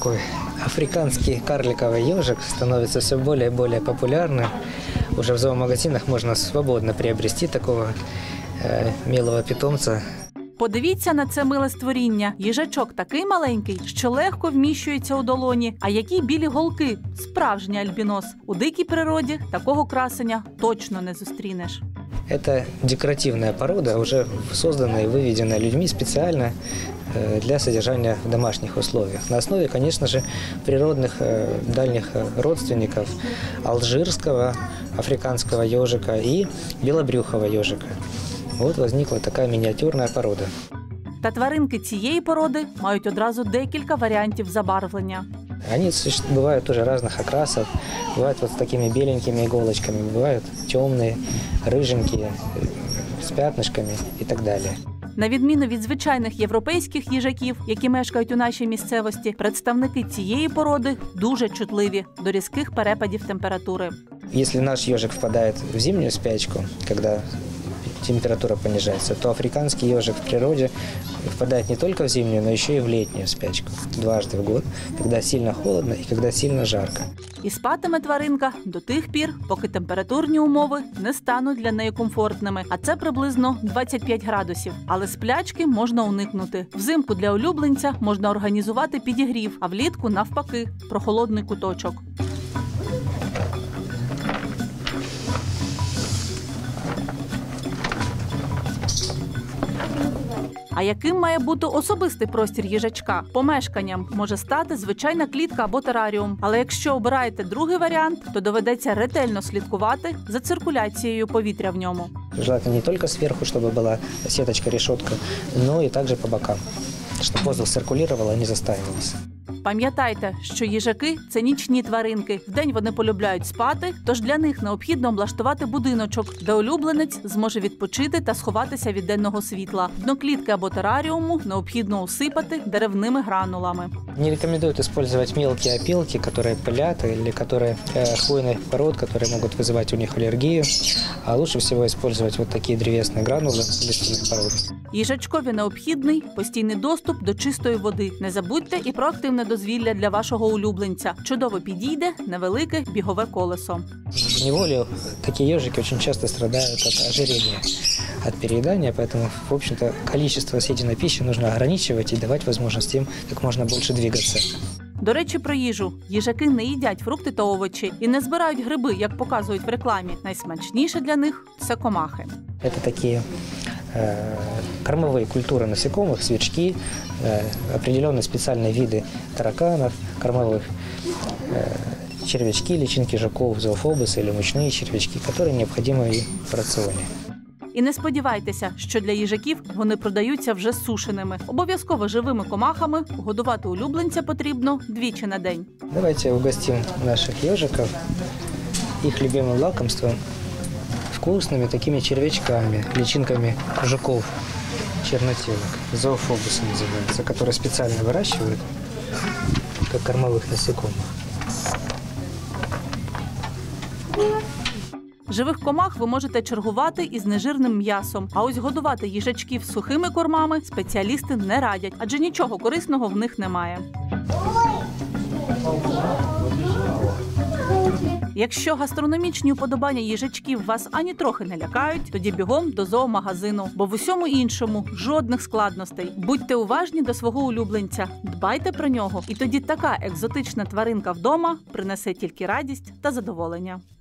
такой африканский карликовый ежик становится все более и более популярным. Уже в зоомагазинах можно свободно приобрести такого милого питомца. Подивіться на це миле створіння. Їжачок такий маленький, що легко вміщується у долоні. А які білі голки! Справжній альбінос. У дикій природі такого красення точно не зустрінеш. Это декоративная порода, уже созданная и выведенная людьми специально для содержания в домашних условиях. На основе, конечно же, природных дальних родственников алжирского, африканского ежика и белобрюхого ежика. Вот возникла такая миниатюрная порода. Та тваринки цієї породи мають одразу декілька варіантів забарвлення. Они бывают тоже разных окрасов, бывают вот с такими беленькими иголочками, бывают темные, рыженькие, с пятнышками и так далее. На відміну від звичайних європейських їжаків, які мешкають у нашій місцевості, представники цієї породи дуже чутливі до різких перепадів температури. Если наш ежик впадает в зимнюю спячку, когда температура понижается, то африканский ежик в природе впадает не только в зимнюю, но еще и в летнюю спячку. Дважды в год, когда сильно холодно и когда сильно жарко. І спатиме тваринка до тих пір, поки температурні умови не стануть для неї комфортними. А це приблизно 25 градусів. Але сплячки можна уникнути. Взимку для улюбленця можна організувати підігрів, а влітку навпаки – прохолодний куточок. А яким має бути особистий простір їжачка? Помешканням може стати звичайна клітка або тераріум. Але якщо обираєте другий варіант, то доведеться ретельно слідкувати за циркуляцією повітря в ньому. Желательно не только сверху, чтобы была сеточка-решетка, но и также по бокам, чтобы воздух циркулировал, а не застаивался. Пам'ятайте, що їжаки – це нічні тваринки. Вдень вони полюбляють спати, тож для них необхідно облаштувати будиночок, де улюбленець зможе відпочити та сховатися від денного світла. Дно клітки або тераріуму необхідно усипати деревними гранулами. Не рекомендуют использовать мелкие опилки, которые пылят, или которые хвойных пород, которые могут вызывать у них аллергию. А лучше всего использовать вот такие древесные гранулы лиственных пород. Їжачкові необхідний постійний доступ до чистої води. Не забудьте і про активне дозвілля для вашого улюбленця. Чудово підійде невелике бігове колесо. В неволе такие ежики очень часто страдают от ожирения, от переедания, поэтому, в общем-то, количество съеденной пищи нужно ограничивать и давать возможность им как можно больше двигаться. До речі, про їжу. Їжаки не їдять фрукти та овочі і не збирають гриби, як показують в рекламі. Найсмачніше для них – це комахи. Це такі кормовые культуры насекомых, сверчки, определенные специальные виды тараканов, кормовых, червячки, личинки жуков, зоофобусы или мучные червячки, которые необходимы и в рационе. І не сподівайтеся, що для їжаків вони продаються вже сушеними. Обов'язково живими комахами годувати улюбленця потрібно двічі на день. Давайте угостим наших ежиков их любимым лакомством, вкусными такими червячками, личинками жуков, чернотелок, зоофобусы называются, которые специально выращивают как кормовых насекомых. Живих комах ви можете чергувати із нежирним м'ясом. А ось годувати їжачків сухими кормами спеціалісти не радять, адже нічого корисного в них немає. Якщо гастрономічні уподобання їжачків вас ані трохи не лякають, тоді бігом до зоомагазину. Бо в усьому іншому жодних складностей. Будьте уважні до свого улюбленця, дбайте про нього. І тоді така екзотична тваринка вдома принесе тільки радість та задоволення.